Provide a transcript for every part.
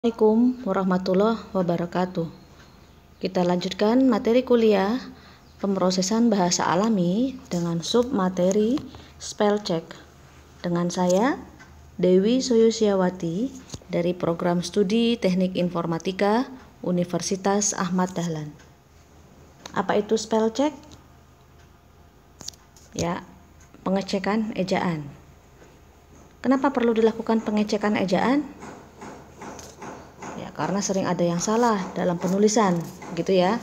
Assalamualaikum warahmatullahi wabarakatuh. Kita lanjutkan materi kuliah pemrosesan bahasa alami dengan submateri spell check. Dengan saya Dewi Soyusiawati dari Program Studi Teknik Informatika Universitas Ahmad Dahlan. Apa itu spell check? Ya, pengecekan ejaan. Kenapa perlu dilakukan pengecekan ejaan? Karena sering ada yang salah dalam penulisan, gitu ya.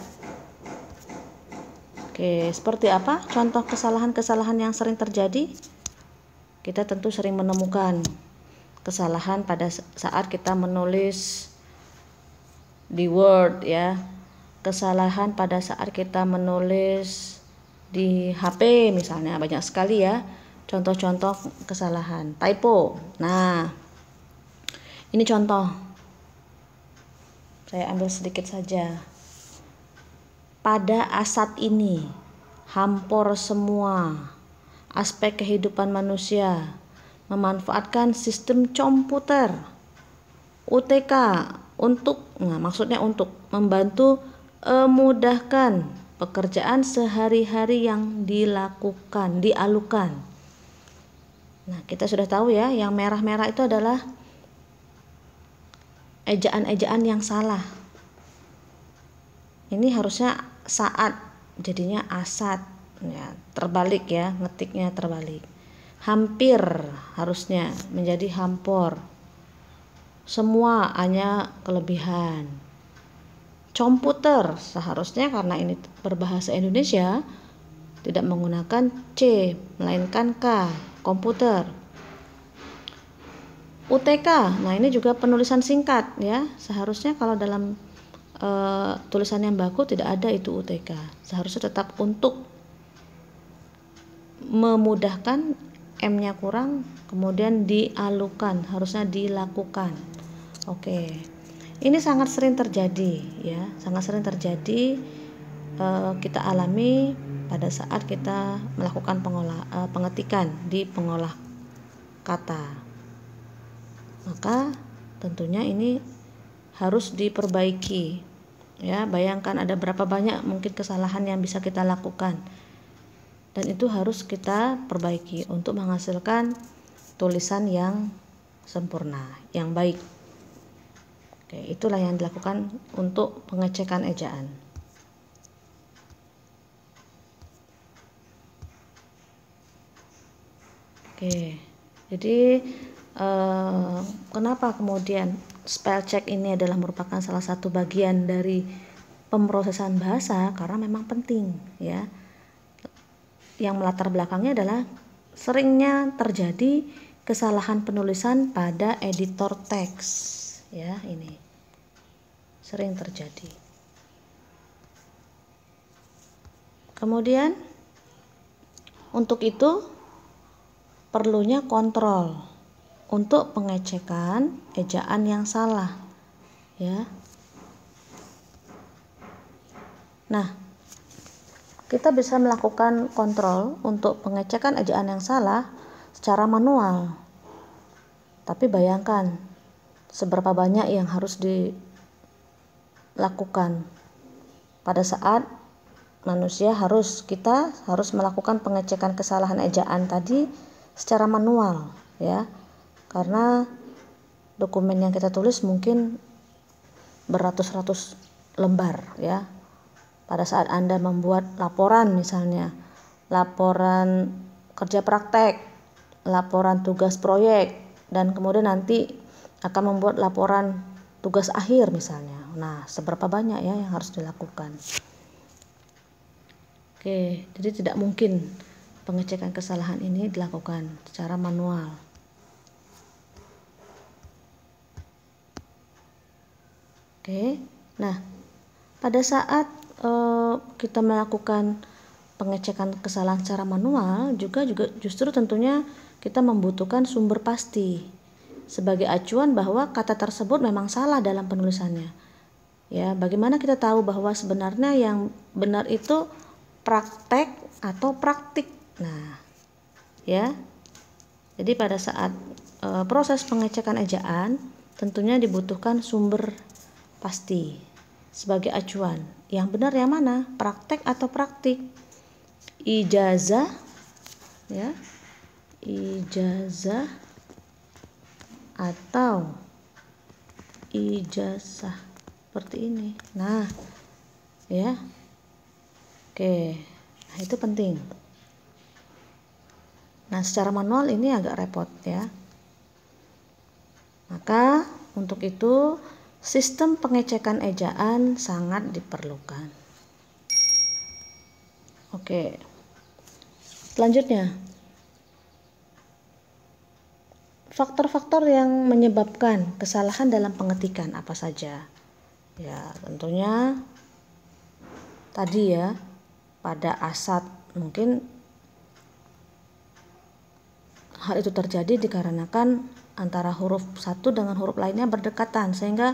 Oke, seperti apa contoh kesalahan-kesalahan yang sering terjadi? Kita tentu sering menemukan kesalahan pada saat kita menulis di Word ya. Kesalahan pada saat kita menulis di HP misalnya, banyak sekali ya contoh-contoh kesalahan, typo. Nah, ini contoh. Saya ambil sedikit saja. Pada asat ini, hampor semua aspek kehidupan manusia memanfaatkan sistem komputer UTK maksudnya untuk membantu memudahkan pekerjaan sehari-hari yang dialukan. Nah, kita sudah tahu ya, yang merah-merah itu adalah ejaan-ejaan yang salah. Ini harusnya saat, jadinya asat ya, terbalik ya, ngetiknya terbalik. Hampir harusnya menjadi hampor. Semua hanya kelebihan. Komputer seharusnya, karena ini berbahasa Indonesia, tidak menggunakan C melainkan K, komputer. UTK, nah ini juga penulisan singkat ya. Seharusnya kalau dalam tulisan yang baku tidak ada itu UTK. Seharusnya tetap untuk memudahkan, M-nya kurang, kemudian dialukan, harusnya dilakukan. Oke, ini sangat sering terjadi ya, sangat sering terjadi kita alami pada saat kita melakukan pengetikan di pengolah kata. Maka tentunya ini harus diperbaiki ya. Bayangkan ada berapa banyak mungkin kesalahan yang bisa kita lakukan, dan itu harus kita perbaiki untuk menghasilkan tulisan yang sempurna, yang baik. Oke, itulah yang dilakukan untuk pengecekan ejaan. Oke, jadi kenapa kemudian spell check ini adalah merupakan salah satu bagian dari pemrosesan bahasa? Karena memang penting ya. Yang melatar belakangnya adalah seringnya terjadi kesalahan penulisan pada editor teks ya, ini sering terjadi. Kemudian untuk itu perlunya kontrol untuk pengecekan ejaan yang salah ya. Nah, kita bisa melakukan kontrol untuk pengecekan ejaan yang salah secara manual. Tapi bayangkan seberapa banyak yang harus dilakukan pada saat kita harus melakukan pengecekan kesalahan ejaan tadi secara manual ya. Karena dokumen yang kita tulis mungkin beratus-ratus lembar ya. Pada saat Anda membuat laporan, misalnya laporan kerja praktek, laporan tugas proyek, dan kemudian nanti akan membuat laporan tugas akhir misalnya. Nah, seberapa banyak ya yang harus dilakukan. Oke, jadi tidak mungkin pengecekan kesalahan ini dilakukan secara manual. Oke, nah pada saat kita melakukan pengecekan kesalahan secara manual juga justru tentunya kita membutuhkan sumber pasti sebagai acuan bahwa kata tersebut memang salah dalam penulisannya. Ya, bagaimana kita tahu bahwa sebenarnya yang benar itu praktek atau praktik? Nah, ya. Jadi pada saat proses pengecekan ejaan tentunya dibutuhkan sumber pasti sebagai acuan. Yang benar yang mana? Praktek atau praktik? Ijazah, ya, ijazah atau ijazah seperti ini. Nah, ya, oke, nah itu penting. Nah, secara manual ini agak repot ya. Maka untuk itu sistem pengecekan ejaan sangat diperlukan. Oke. Selanjutnya, faktor-faktor yang menyebabkan kesalahan dalam pengetikan apa saja? Ya, tentunya tadi ya, pada asat mungkin hal itu terjadi dikarenakan antara huruf satu dengan huruf lainnya berdekatan sehingga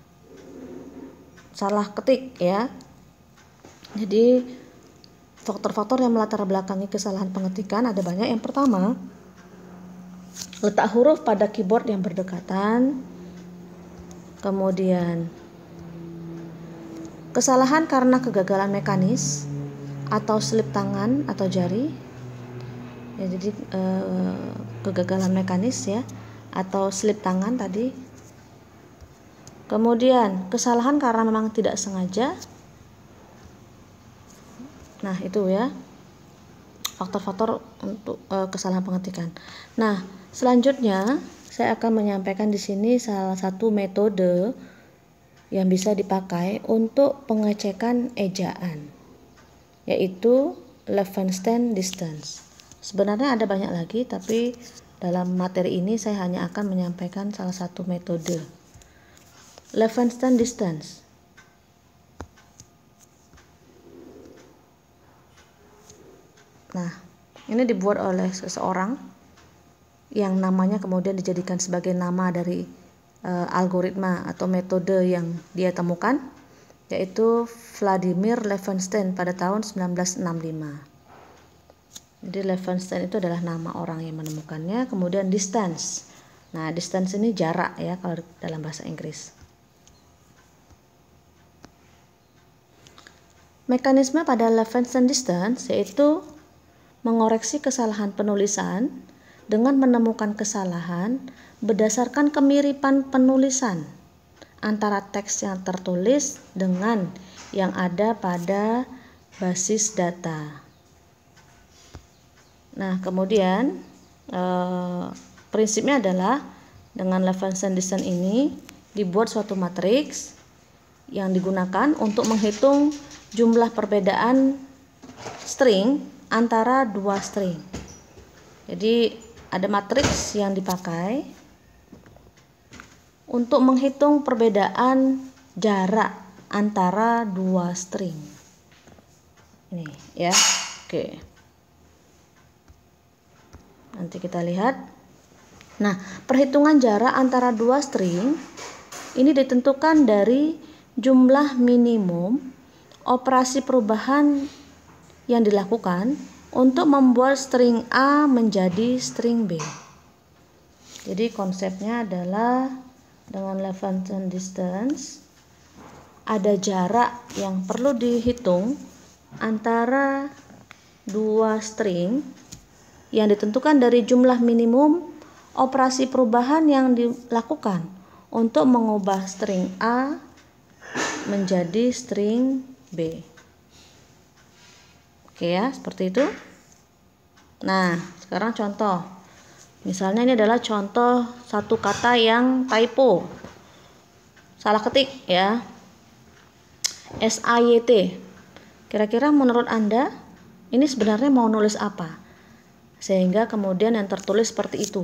salah ketik ya. Jadi faktor-faktor yang melatar belakangi kesalahan pengetikan ada banyak. Yang pertama, letak huruf pada keyboard yang berdekatan. Kemudian kesalahan karena kegagalan mekanis atau selip tangan atau jari. Ya, jadi kegagalan mekanis ya atau selip tangan tadi. Kemudian kesalahan karena memang tidak sengaja. Nah, itu ya faktor-faktor untuk kesalahan pengetikan. Nah, selanjutnya saya akan menyampaikan di sini salah satu metode yang bisa dipakai untuk pengecekan ejaan, yaitu Levenshtein distance. Sebenarnya ada banyak lagi, tapi dalam materi ini saya hanya akan menyampaikan salah satu metode. Levenshtein distance. Nah, ini dibuat oleh seseorang yang namanya kemudian dijadikan sebagai nama dari algoritma atau metode yang dia temukan, yaitu Vladimir Levenshtein pada tahun 1965. Jadi Levenshtein itu adalah nama orang yang menemukannya. Kemudian distance. Nah, distance ini jarak ya kalau dalam bahasa Inggris. Mekanisme pada Levenshtein distance yaitu mengoreksi kesalahan penulisan dengan menemukan kesalahan berdasarkan kemiripan penulisan antara teks yang tertulis dengan yang ada pada basis data. Nah, kemudian prinsipnya adalah dengan Levenshtein distance ini dibuat suatu matriks yang digunakan untuk menghitung jumlah perbedaan string antara dua string. Jadi ada matriks yang dipakai untuk menghitung perbedaan jarak antara dua string. Ini ya. Oke. Nanti kita lihat. Nah, perhitungan jarak antara dua string ini ditentukan dari jumlah minimum operasi perubahan yang dilakukan untuk membuat string A menjadi string B. Jadi konsepnya adalah dengan Levenshtein distance ada jarak yang perlu dihitung antara dua string yang ditentukan dari jumlah minimum operasi perubahan yang dilakukan untuk mengubah string A menjadi string B. Oke ya, seperti itu. Nah, sekarang contoh. Misalnya ini adalah contoh satu kata yang typo. Salah ketik ya. SAYT. Kira-kira menurut Anda ini sebenarnya mau nulis apa? Sehingga kemudian yang tertulis seperti itu.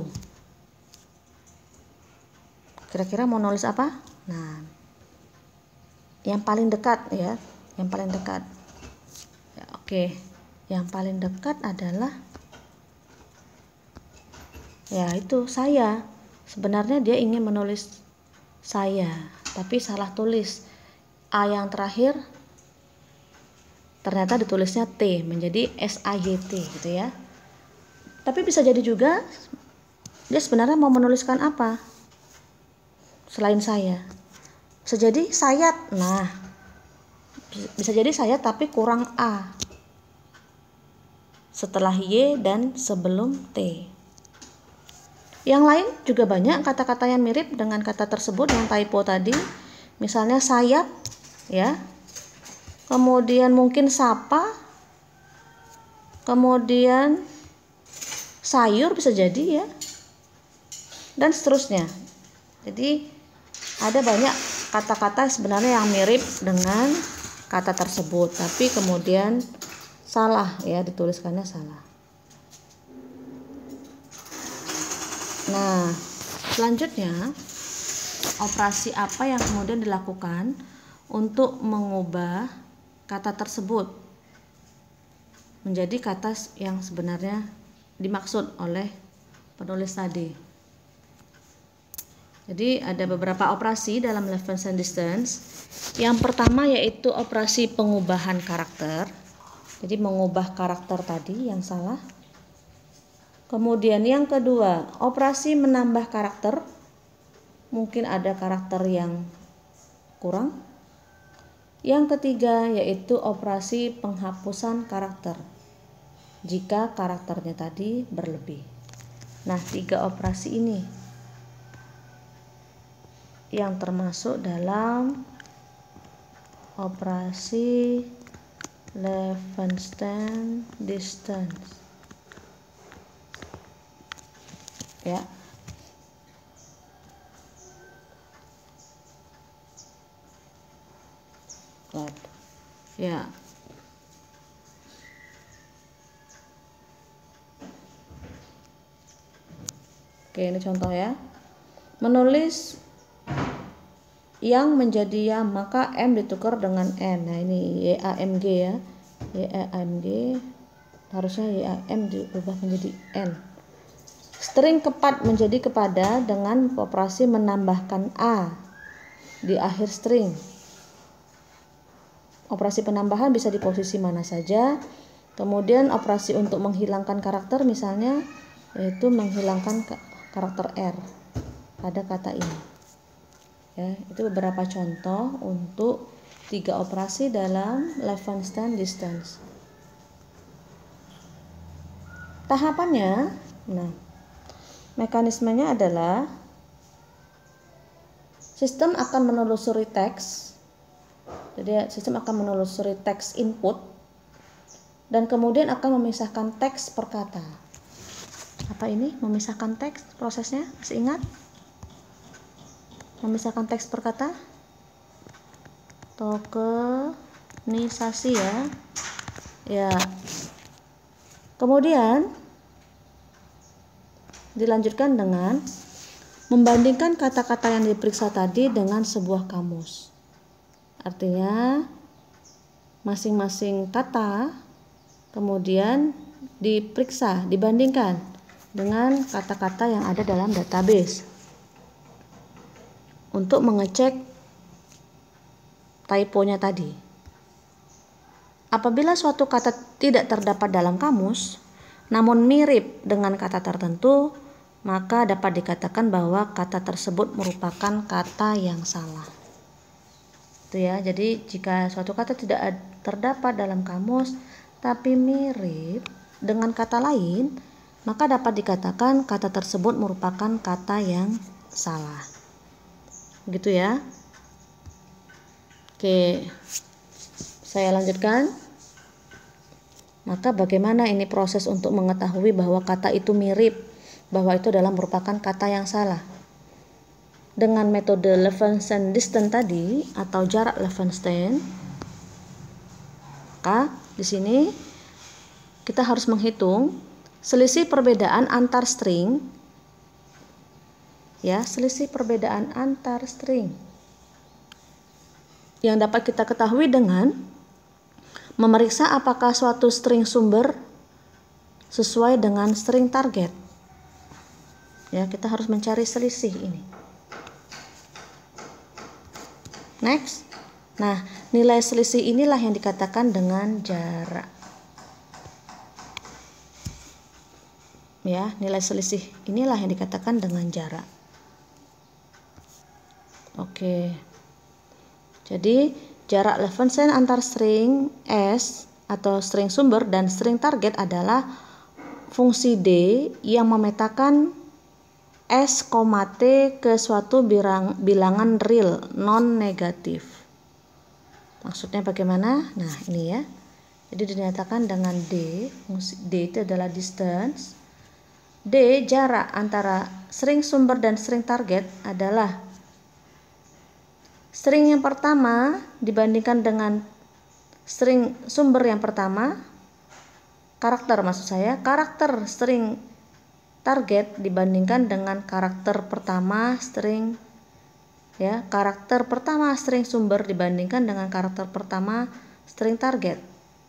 Kira-kira mau nulis apa? Nah, yang paling dekat ya, yang paling dekat. Ya, oke. Yang paling dekat adalah ya itu saya. Sebenarnya dia ingin menulis saya, tapi salah tulis. A yang terakhir ternyata ditulisnya T menjadi SAYT gitu ya. Tapi bisa jadi juga dia sebenarnya mau menuliskan apa? selain saya. Bisa jadi sayat. Nah, bisa jadi sayat tapi kurang A setelah Y dan sebelum T. Yang lain juga banyak kata-kata yang mirip dengan kata tersebut yang typo tadi. Misalnya sayap, ya. Kemudian mungkin sapa. Kemudian sayur bisa jadi, ya. Dan seterusnya. Jadi ada banyak kata-kata sebenarnya yang mirip dengan kata tersebut, tapi kemudian salah, ya, dituliskannya salah. Nah, selanjutnya operasi apa yang kemudian dilakukan untuk mengubah kata tersebut menjadi kata yang sebenarnya dimaksud oleh penulis tadi. Jadi ada beberapa operasi dalam Levens and Distance. Yang pertama yaitu operasi pengubahan karakter. Jadi mengubah karakter tadi yang salah. Kemudian yang kedua, operasi menambah karakter. Mungkin ada karakter yang kurang. Yang ketiga yaitu operasi penghapusan karakter jika karakternya tadi berlebih. Nah, 3 operasi ini yang termasuk dalam operasi Levens and Distance. Ya. Ya. Oke, ini contoh ya. Menulis yang menjadi ya, maka M ditukar dengan N. Nah, ini YAMG ya. YAMG harusnya YAM diubah menjadi N. String kepat menjadi kepada dengan operasi menambahkan A di akhir string. Operasi penambahan bisa di posisi mana saja. Kemudian operasi untuk menghilangkan karakter misalnya yaitu menghilangkan karakter R pada kata ini. Ya, itu beberapa contoh untuk 3 operasi dalam Levens and Distance. Tahapannya, nah, mekanismenya adalah sistem akan menelusuri teks. Jadi sistem akan menelusuri teks input dan kemudian akan memisahkan teks per kata. Apa ini? Memisahkan teks prosesnya? Masih ingat? Memisahkan teks per kata? Tokenisasi ya. Ya. Kemudian dilanjutkan dengan membandingkan kata-kata yang diperiksa tadi dengan sebuah kamus. Artinya masing-masing kata kemudian diperiksa, dibandingkan dengan kata-kata yang ada dalam database untuk mengecek typonya tadi. Apabila suatu kata tidak terdapat dalam kamus, namun mirip dengan kata tertentu, maka dapat dikatakan bahwa kata tersebut merupakan kata yang salah. Itu ya. Jadi jika suatu kata tidak terdapat dalam kamus tapi mirip dengan kata lain, maka dapat dikatakan kata tersebut merupakan kata yang salah. Gitu ya. Oke. Saya lanjutkan. Maka bagaimana ini proses untuk mengetahui bahwa kata itu mirip, bahwa itu adalah merupakan kata yang salah? Dengan metode Levens and Distance tadi atau jarak Levenshtein, maka di sini kita harus menghitung selisih perbedaan antar string, ya, selisih perbedaan antar string yang dapat kita ketahui dengan memeriksa apakah suatu string sumber sesuai dengan string target. Ya, kita harus mencari selisih ini. Next. Nah, nilai selisih inilah yang dikatakan dengan jarak. Ya, nilai selisih inilah yang dikatakan dengan jarak. Oke. Jadi jarak Levenson antar string S atau string sumber dan string target adalah fungsi D yang memetakan S, T ke suatu bilangan real non negatif. Maksudnya bagaimana? Nah, ini ya. Jadi dinyatakan dengan D, fungsi D itu adalah distance. D, jarak antara string sumber dan string target adalah string yang pertama dibandingkan dengan string sumber yang pertama, karakter maksud saya, karakter string target dibandingkan dengan karakter pertama string, ya, karakter pertama string sumber dibandingkan dengan karakter pertama string target,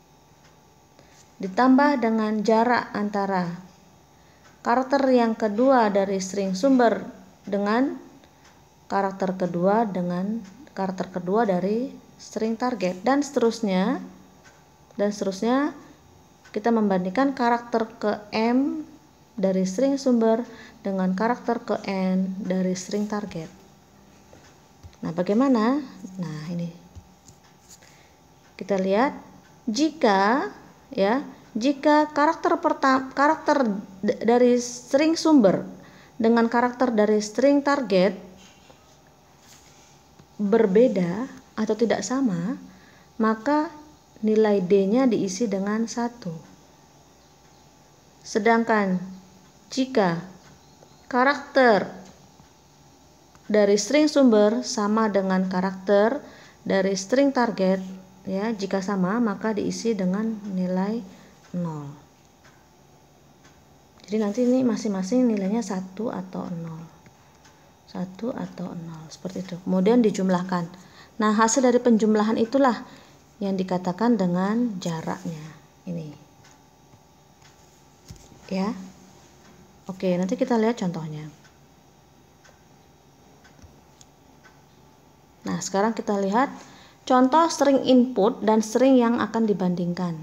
ditambah dengan jarak antara karakter yang kedua dari string sumber dengan karakter kedua dari string target, dan seterusnya kita membandingkan karakter ke M dari string sumber dengan karakter ke N dari string target. Nah, bagaimana? Nah, ini kita lihat jika karakter dari string sumber dengan karakter dari string target berbeda atau tidak sama, maka nilai D-nya diisi dengan 1. Sedangkan jika karakter dari string sumber sama dengan karakter dari string target, ya, jika sama maka diisi dengan nilai 0. Jadi nanti ini masing-masing nilainya 1 atau 0. 1 atau 0 seperti itu. Kemudian dijumlahkan. Nah, hasil dari penjumlahan itulah yang dikatakan dengan jaraknya. Ini. Ya. Oke, nanti kita lihat contohnya. Nah, sekarang kita lihat contoh string input dan string yang akan dibandingkan.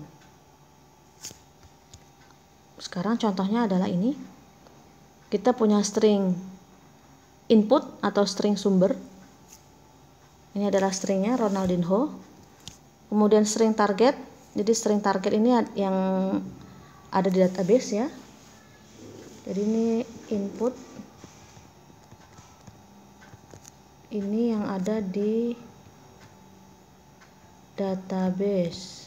Sekarang contohnya adalah ini. Kita punya string input atau string sumber. Ini adalah stringnya Ronaldinho. Kemudian string target. Jadi string target ini yang ada di database, ya. Jadi ini input. Ini yang ada di database.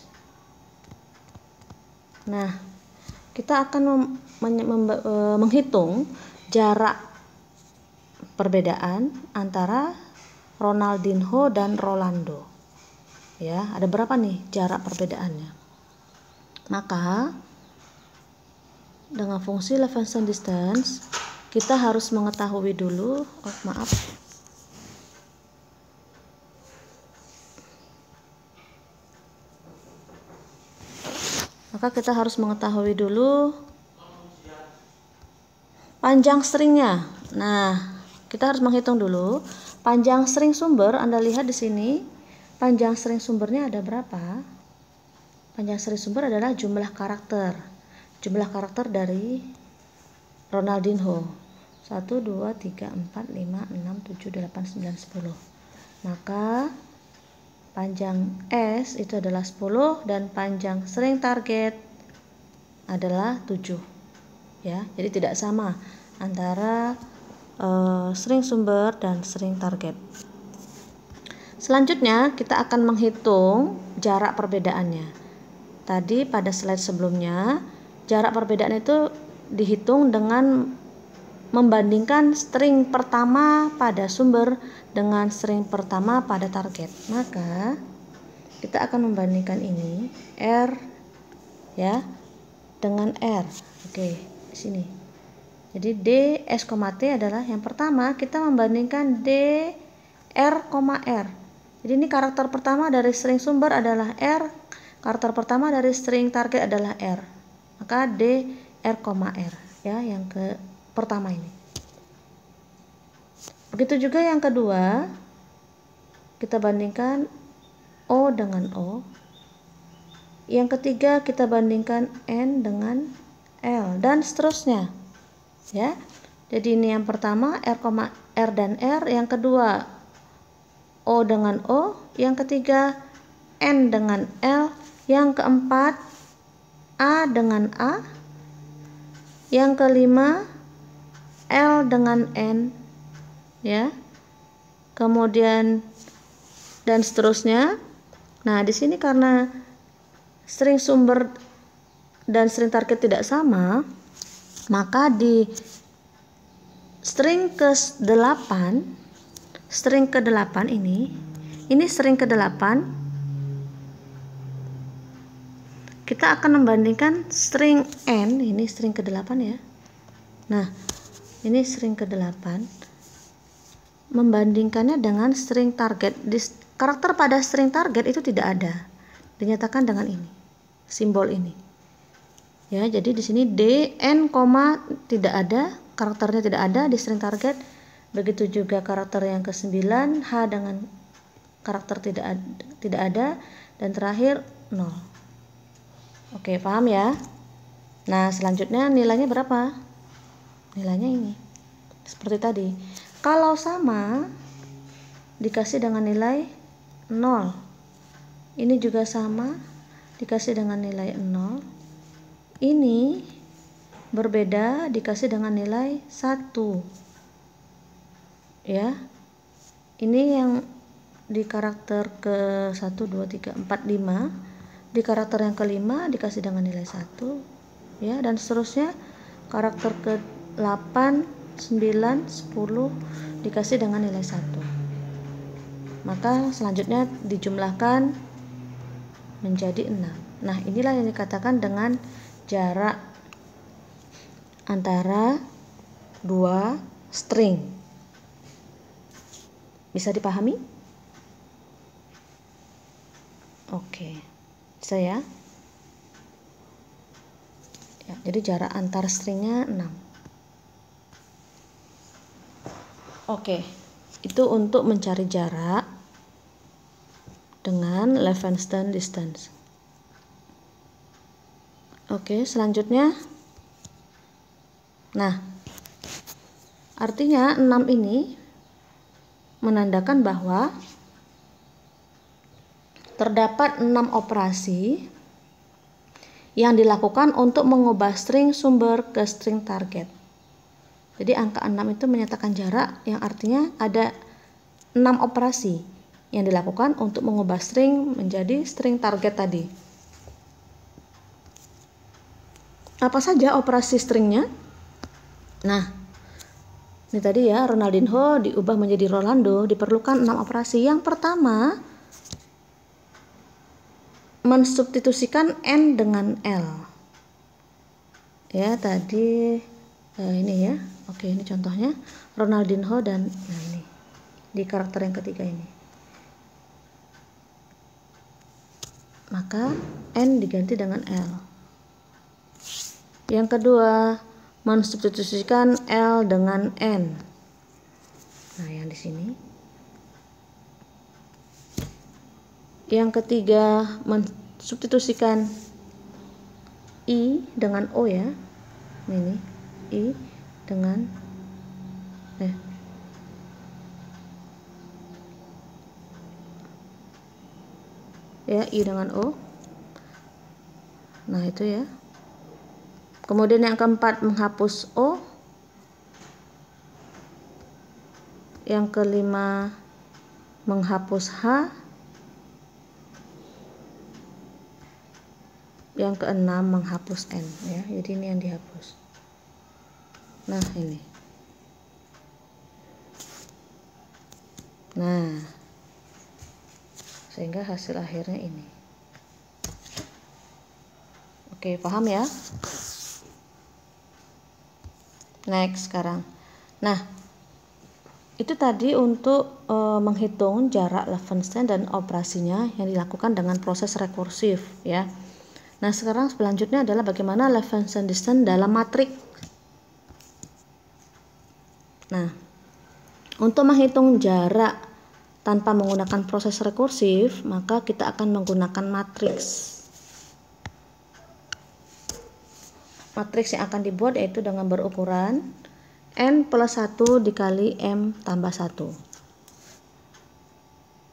Nah, kita akan menghitung jarak perbedaan antara Ronaldinho dan Rolando. Ya, ada berapa nih jarak perbedaannya? Maka dengan fungsi Levenson distance kita harus mengetahui dulu, maka kita harus mengetahui dulu panjang stringnya. Nah, kita harus menghitung dulu panjang string sumber. Anda lihat di sini, panjang string sumbernya ada berapa? Panjang string sumber adalah jumlah karakter dari Ronaldinho. 1, 2, 3, 4, 5, 6, 7, 8, 9, 10. Maka panjang S itu adalah 10 dan panjang string target adalah 7. Ya, jadi tidak sama antara string sumber dan string target. Selanjutnya kita akan menghitung jarak perbedaannya. Tadi pada slide sebelumnya, jarak perbedaan itu dihitung dengan membandingkan string pertama pada sumber dengan string pertama pada target. Maka kita akan membandingkan ini R, ya, dengan R. Oke, di sini. Jadi D, S, T adalah yang pertama, kita membandingkan D, R, R. Jadi ini karakter pertama dari string sumber adalah R, karakter pertama dari string target adalah R. Maka D, R, R, ya, yang pertama ini. Begitu juga yang kedua, kita bandingkan O dengan O. Yang ketiga kita bandingkan N dengan L dan seterusnya. Ya. Jadi ini yang pertama R, R dan R, yang kedua O dengan O, yang ketiga N dengan L, yang keempat A dengan A, yang kelima L dengan N, ya. Kemudian dan seterusnya. Nah, di sini karena string sumber dan string target tidak sama, maka di string ke-8 ini string ke-8, kita akan membandingkan string N, ini string ke-8 ya. Nah, ini string ke-8, membandingkannya dengan string target. Karakter pada string target itu tidak ada, dinyatakan dengan ini, simbol ini. Ya, jadi di sini D, N, tidak ada, karakternya tidak ada di string target. Begitu juga karakter yang ke-9, H dengan karakter tidak ada, dan terakhir 0. Oke, paham ya? Nah, selanjutnya nilainya berapa? Nilainya ini. Seperti tadi. Kalau sama, dikasih dengan nilai 0. Ini juga sama, dikasih dengan nilai 0. Ini berbeda, dikasih dengan nilai 1. Ya. Ini yang di karakter ke 1, 2, 3, 4, 5. Di karakter yang kelima dikasih dengan nilai 1. Ya, dan seterusnya karakter ke 8, 9, 10 dikasih dengan nilai 1. Maka selanjutnya dijumlahkan menjadi 6. Nah, inilah yang dikatakan dengan jarak antara dua string. Bisa dipahami? Oke, bisa ya? Ya, jadi jarak antar stringnya 6. Oke, itu untuk mencari jarak dengan Levenshtein distance. Oke, selanjutnya. Nah, artinya 6 ini menandakan bahwa terdapat 6 operasi yang dilakukan untuk mengubah string sumber ke string target. Jadi angka 6 itu menyatakan jarak, yang artinya ada 6 operasi yang dilakukan untuk mengubah string menjadi string target tadi. Apa saja operasi stringnya? Nah, ini tadi ya, Ronaldinho diubah menjadi Rolando, diperlukan 6 operasi. Yang pertama, mensubstitusikan N dengan L. Ya, tadi ini ya. Oke, ini contohnya Ronaldinho dan ini di karakter yang ketiga ini. Maka N diganti dengan L. Yang kedua, mensubstitusikan L dengan N. Nah, yang di sini. Yang ketiga, mensubstitusikan I dengan O ya. Ini I dengan ya, I dengan O. Nah, itu ya. Kemudian yang keempat, menghapus O. Yang kelima, menghapus H. Yang keenam, menghapus N ya. Jadi ini yang dihapus. Nah, ini. Nah, sehingga hasil akhirnya ini. Oke, paham ya? Next sekarang. Nah, itu tadi untuk menghitung jarak Levenshtein dan operasinya yang dilakukan dengan proses rekursif ya. Nah, sekarang selanjutnya adalah bagaimana Levenshtein distance dalam matriks. Nah, untuk menghitung jarak tanpa menggunakan proses rekursif, maka kita akan menggunakan matriks. Matriks yang akan dibuat yaitu dengan berukuran N plus 1 dikali M tambah 1.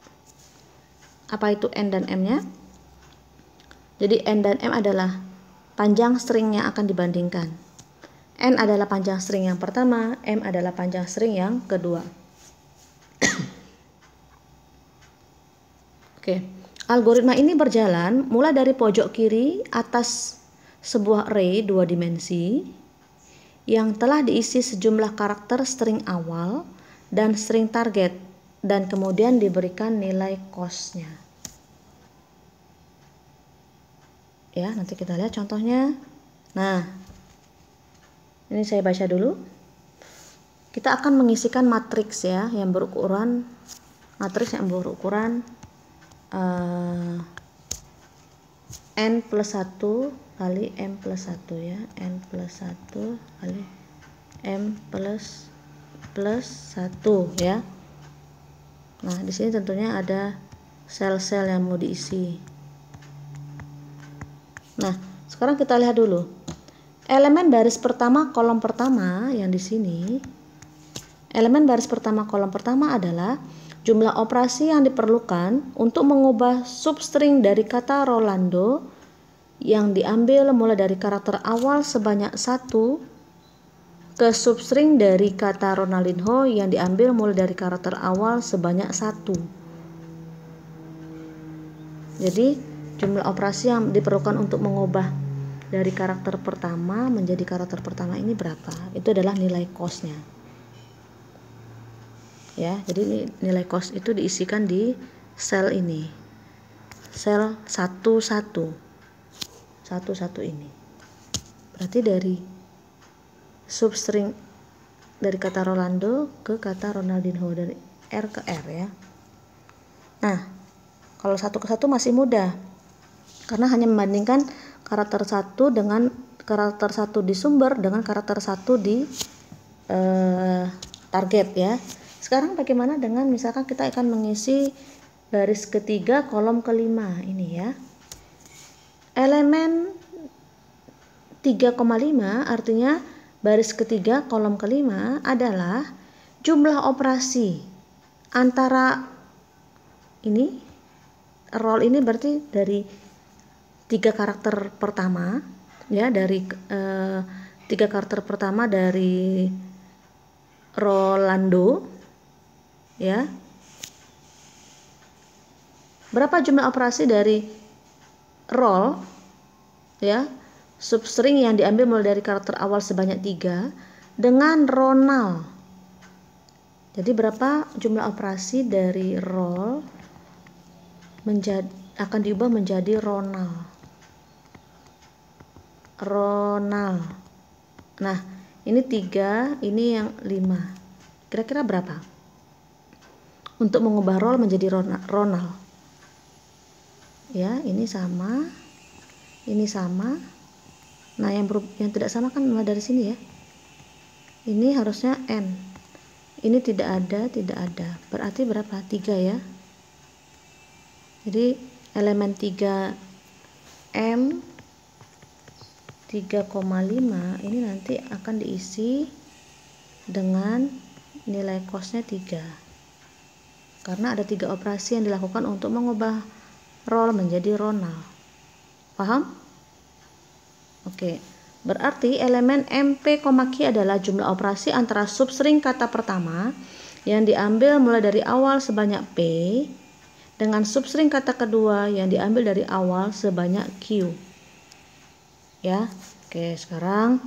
Apa itu N dan M-nya? Jadi N dan M adalah panjang string yang akan dibandingkan. N adalah panjang string yang pertama, M adalah panjang string yang kedua. Oke, algoritma ini berjalan mulai dari pojok kiri atas sebuah array 2 dimensi yang telah diisi sejumlah karakter string awal dan string target, dan kemudian diberikan nilai cost-nya. Ya, nanti kita lihat contohnya. Nah, ini saya baca dulu. Kita akan mengisikan matriks ya, yang berukuran N plus 1 kali M plus 1 ya, N plus 1 kali M plus 1 ya. Nah, di sini tentunya ada sel-sel yang mau diisi. Nah, sekarang kita lihat dulu. Elemen baris pertama kolom pertama yang di sini. Elemen baris pertama kolom pertama adalah jumlah operasi yang diperlukan untuk mengubah substring dari kata Rolando yang diambil mulai dari karakter awal sebanyak 1 ke substring dari kata Ronaldinho yang diambil mulai dari karakter awal sebanyak 1. Jadi jumlah operasi yang diperlukan untuk mengubah dari karakter pertama menjadi karakter pertama ini berapa? Itu adalah nilai cost-nya. Ya, jadi nilai cost itu diisikan di sel ini, sel 11 ini. Berarti dari substring dari kata Rolando ke kata Ronaldinho, dari R ke R ya. Nah, kalau 1 ke 1 masih mudah karena hanya membandingkan karakter 1 dengan karakter 1 di sumber dengan karakter 1 di target ya. Sekarang bagaimana dengan misalkan kita akan mengisi baris ketiga kolom kelima ini ya. Elemen 3,5 artinya baris ketiga kolom kelima adalah jumlah operasi antara ini roll ini berarti dari 3 karakter pertama ya, dari 3 karakter pertama dari Rolando ya. Berapa jumlah operasi dari roll ya, substring yang diambil mulai dari karakter awal sebanyak 3 dengan Ronald. Jadi berapa jumlah operasi dari roll akan diubah menjadi Ronald. Nah, ini 3, ini yang 5. Kira-kira berapa? Untuk mengubah roll menjadi Ronald. Ya, ini sama. Ini sama. Nah, yang tidak sama kan mulai dari sini ya. Ini harusnya N. Ini tidak ada. Berarti berapa? 3 ya. Jadi elemen 3 M 3,5 ini nanti akan diisi dengan nilai cost-nya 3. Karena ada 3 operasi yang dilakukan untuk mengubah roll menjadi Ronald. Paham? Oke. Berarti elemen MP, Q adalah jumlah operasi antara substring kata pertama yang diambil mulai dari awal sebanyak P dengan substring kata kedua yang diambil dari awal sebanyak Q. Ya. Oke, sekarang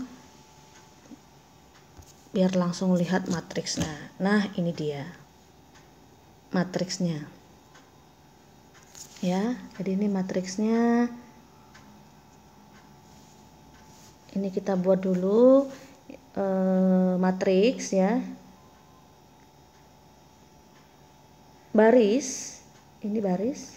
biar langsung lihat matriksnya. Nah, ini dia matriksnya ya. Jadi ini matriksnya. Ini kita buat dulu matriks ya, baris, ini baris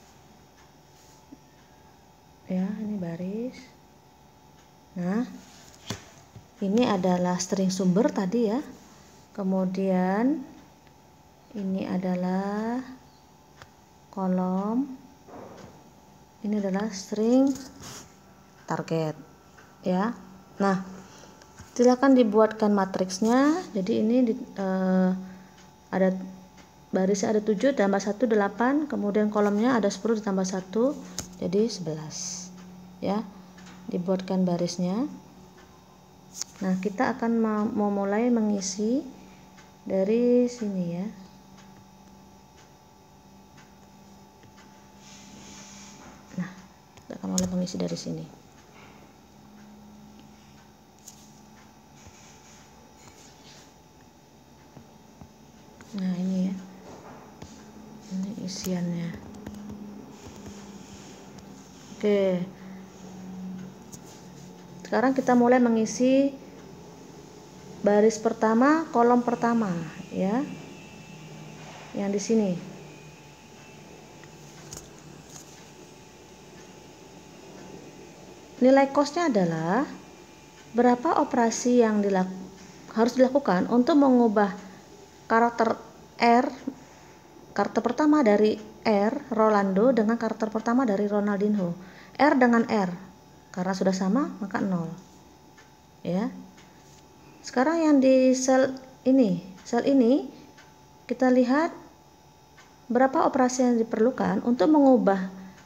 ya, ini baris. Nah, ini adalah string sumber tadi ya, kemudian ini adalah kolom, ini adalah string target ya. Nah, silakan dibuatkan matriksnya. Jadi ini ada barisnya ada 7 tambah 1 8, kemudian kolomnya ada 10 ditambah 1 jadi 11 ya. Dibuatkan barisnya. Nah, kita akan memulai mengisi dari sini ya. Nah, kita akan mulai mengisi dari sini. Nah, ini ya. Ini isiannya. Oke. Sekarang kita mulai mengisi baris pertama, kolom pertama ya. Yang di sini. Nilai costnya adalah berapa operasi yang harus dilakukan untuk mengubah karakter R, karakter pertama dari R, Rolando, dengan karakter pertama dari Ronaldinho. R dengan R. Karena sudah sama, maka 0. Ya. Sekarang yang di sel ini kita lihat berapa operasi yang diperlukan untuk mengubah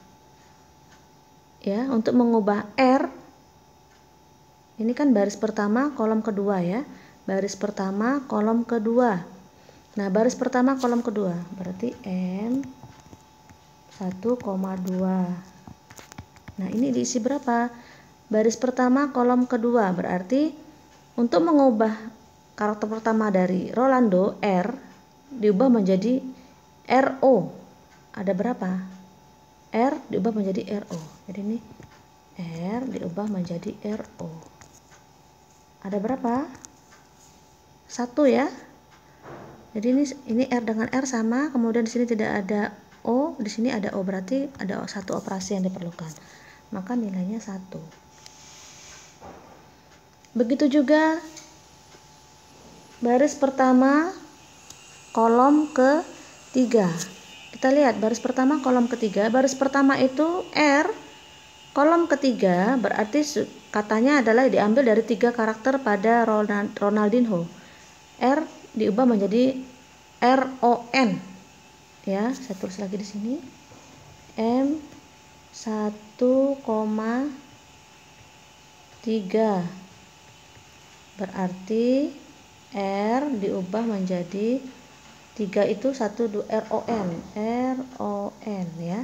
ya, untuk mengubah R. Ini kan baris pertama, kolom kedua ya. Baris pertama, kolom kedua. Nah, baris pertama, kolom kedua berarti M 1,2. Nah, ini diisi berapa? Baris pertama, kolom kedua berarti untuk mengubah karakter pertama dari Rolando, R, diubah menjadi RO. Ada berapa? R diubah menjadi RO. Jadi ini R diubah menjadi RO. Ada berapa? 1 ya. Jadi ini R dengan R sama, kemudian di sini tidak ada O, di sini ada O, berarti ada 1 operasi yang diperlukan. Maka nilainya 1. Begitu juga baris pertama, kolom ketiga. Kita lihat baris pertama, kolom ketiga. Baris pertama itu R, kolom ketiga berarti katanya adalah diambil dari 3 karakter pada Ronaldinho. R diubah menjadi RON. Ya, saya tulis lagi di sini. M 1,3 berarti R diubah menjadi 3 itu 1 2 RON ya.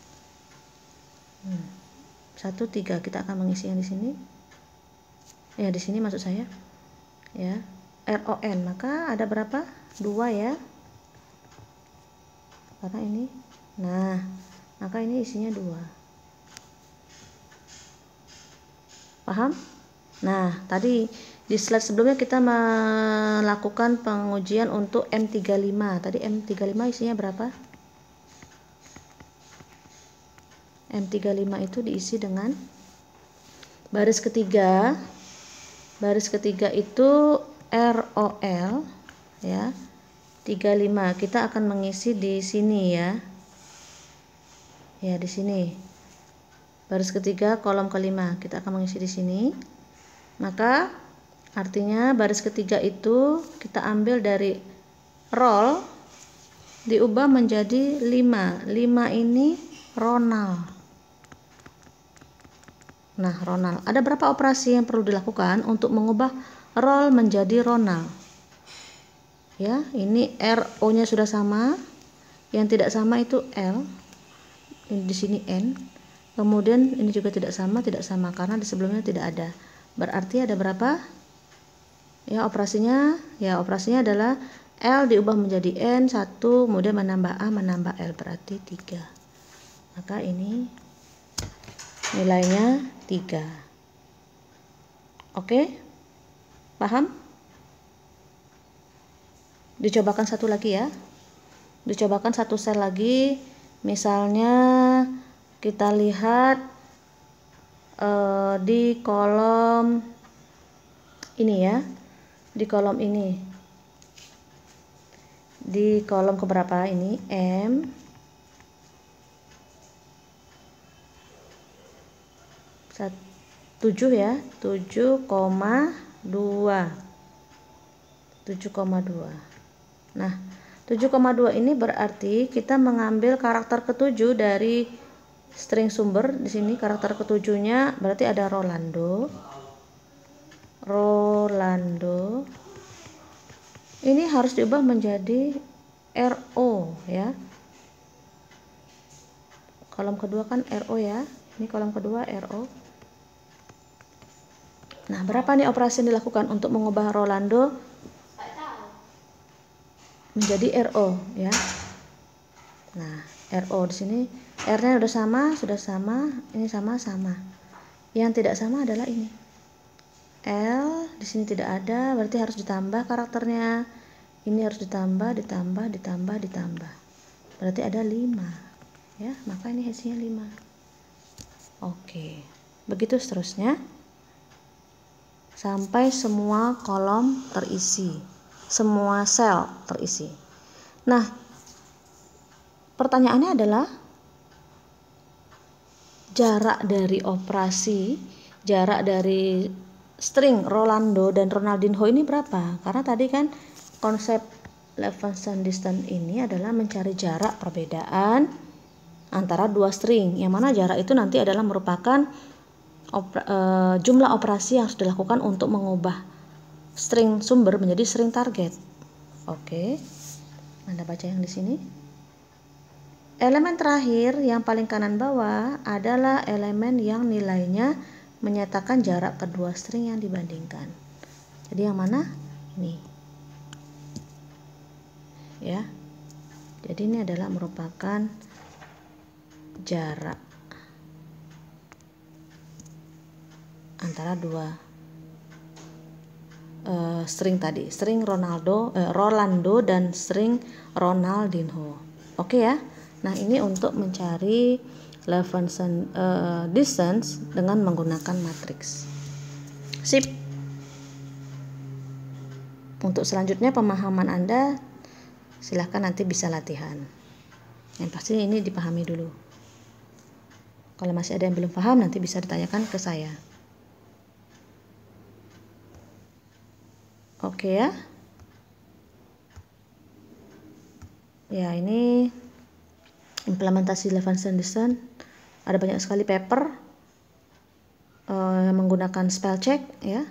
1 3 kita akan mengisi yang di sini. Ya, di sini maksud saya. Ya, RON. Maka ada berapa? 2 ya. Karena ini. Nah, maka ini isinya 2. Paham? Nah, tadi di slide sebelumnya kita melakukan pengujian untuk M35. Tadi M35 isinya berapa? M35 itu diisi dengan baris ketiga. Baris ketiga itu ROL ya. 35. Kita akan mengisi di sini ya. Ya, di sini. Baris ketiga, kolom kelima. Kita akan mengisi di sini. Maka artinya baris ketiga itu kita ambil dari roll diubah menjadi 5. 5 ini Ronald. Nah, Ronald. Ada berapa operasi yang perlu dilakukan untuk mengubah roll menjadi Ronald? Ya, ini RO-nya sudah sama. Yang tidak sama itu L. Ini di sini N. Kemudian ini juga tidak sama karena di sebelumnya tidak ada. Berarti ada berapa? Ya, operasinya adalah L diubah menjadi N 1, kemudian menambah A menambah L berarti 3. Maka ini nilainya 3. Oke? Paham? Dicobakan satu lagi ya. Dicobakan satu sel lagi. Misalnya kita lihat di kolom ini ya. Di kolom ini. Di kolom keberapa ini? M 7 ya, 7,2. Nah, 7,2 ini berarti kita mengambil karakter ketujuh dari string sumber. Di sini karakter ketujuhnya berarti ada Rolando. Ini harus diubah menjadi RO ya. Kolom kedua kan RO ya. Ini kolom kedua RO. Nah, berapa nih operasi yang dilakukan untuk mengubah Rolando menjadi RO ya. Nah, RO di sini R-nya sudah sama, ini sama. Yang tidak sama adalah ini. L di sini tidak ada, berarti harus ditambah karakternya. Ini harus ditambah. Berarti ada 5. Ya, maka ini hasilnya 5. Oke. Begitu seterusnya. Sampai semua kolom terisi, semua sel terisi. Nah, pertanyaannya adalah jarak dari operasi, jarak dari string Rolando dan Ronaldinho ini berapa? Karena tadi kan konsep Levenson distance ini adalah mencari jarak perbedaan antara dua string, yang mana jarak itu nanti adalah merupakan jumlah operasi yang harus dilakukan untuk mengubah string sumber menjadi string target. Oke, Anda baca yang di sini. Elemen terakhir yang paling kanan bawah adalah elemen yang nilainya menyatakan jarak kedua string yang dibandingkan. Jadi yang mana? Ini. Ya. Jadi ini adalah merupakan jarak antara dua string tadi, string Rolando dan string Ronaldinho. Oke ya. Nah, ini untuk mencari Levenson distance dengan menggunakan matriks. Sip. Untuk selanjutnya pemahaman Anda silahkan nanti bisa latihan. Yang pasti ini dipahami dulu. Kalau masih ada yang belum paham nanti bisa ditanyakan ke saya. Oke ya. Ya, ini implementasi Levenson distance. Ada banyak sekali paper yang menggunakan spell check ya.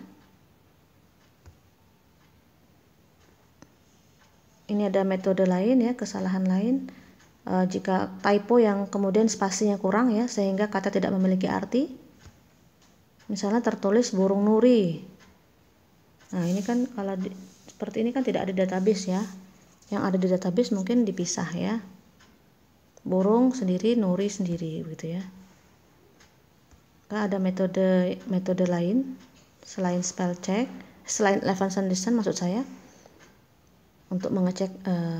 Ini ada metode lain ya, kesalahan lain. Jika typo yang kemudian spasinya kurang ya, sehingga kata tidak memiliki arti. Misalnya tertulis burung nuri. Nah, ini kan kalau seperti ini kan tidak ada database ya. Yang ada di database mungkin dipisah ya. Burung sendiri, nuri sendiri gitu ya. Ada metode lain selain spell check, selain Levenson distance maksud saya, untuk mengecek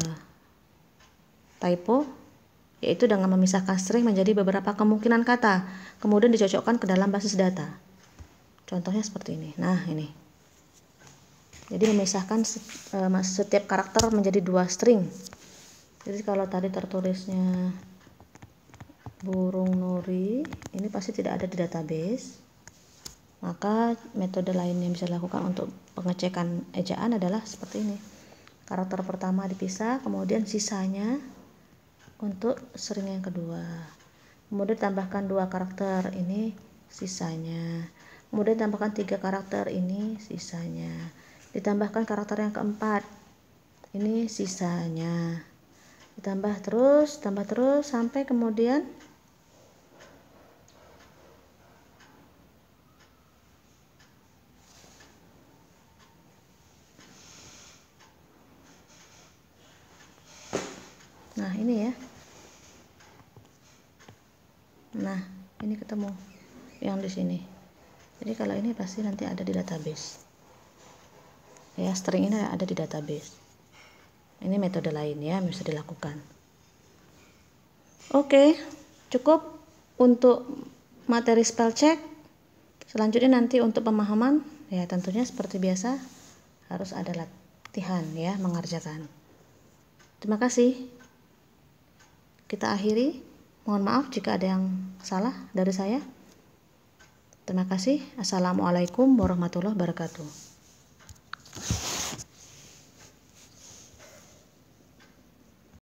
typo, yaitu dengan memisahkan string menjadi beberapa kemungkinan kata, kemudian dicocokkan ke dalam basis data. Contohnya seperti ini. Nah, ini. Jadi memisahkan setiap karakter menjadi 2 string. Jadi kalau tadi tertulisnya burung nuri, ini pasti tidak ada di database. Maka metode lain yang bisa dilakukan untuk pengecekan ejaan adalah seperti ini. Karakter pertama dipisah, kemudian sisanya untuk string yang kedua. Kemudian tambahkan 2 karakter, ini sisanya. Kemudian tambahkan 3 karakter, ini sisanya. Ditambahkan karakter yang keempat, ini sisanya. Ditambah terus sampai kemudian nah ini ya. Nah, ini ketemu yang di sini. Jadi kalau ini pasti nanti ada di database. Ya, string ini ada di database. Ini metode lain ya yang bisa dilakukan. Oke, cukup untuk materi spell check. Selanjutnya nanti untuk pemahaman, ya tentunya seperti biasa harus ada latihan ya mengerjakan. Terima kasih. Kita akhiri. Mohon maaf jika ada yang salah dari saya. Terima kasih. Assalamualaikum warahmatullahi wabarakatuh.